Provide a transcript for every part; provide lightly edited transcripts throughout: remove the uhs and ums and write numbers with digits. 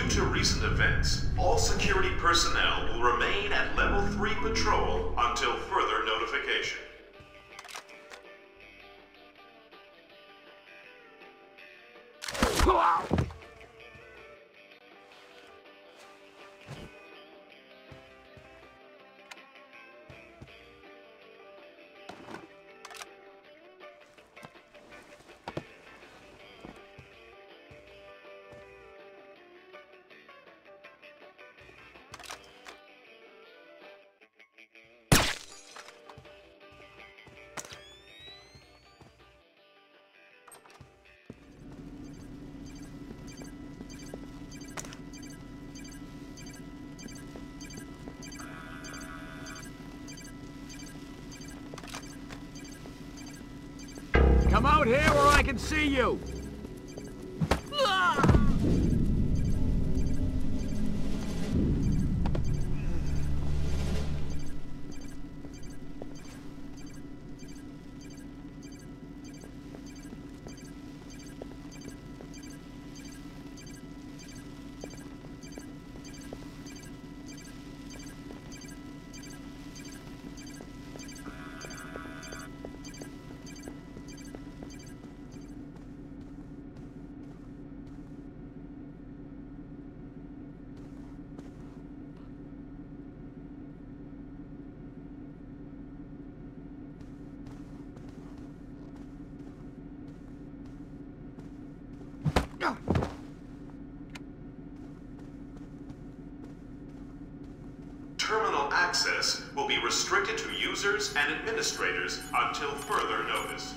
Due to recent events, all security personnel will remain at Level 3 patrol until further notification. Come out here where I can see you! Terminal access will be restricted to users and administrators until further notice.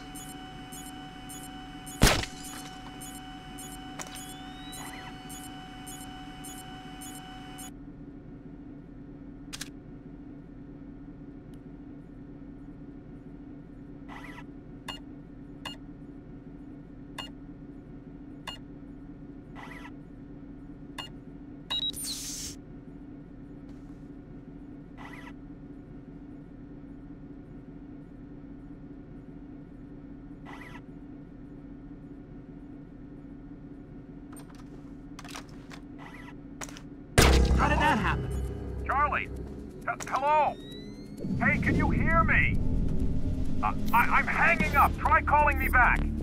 How did that happen? Charlie! Hello? Hey, can you hear me? I'm hanging up. Try calling me back.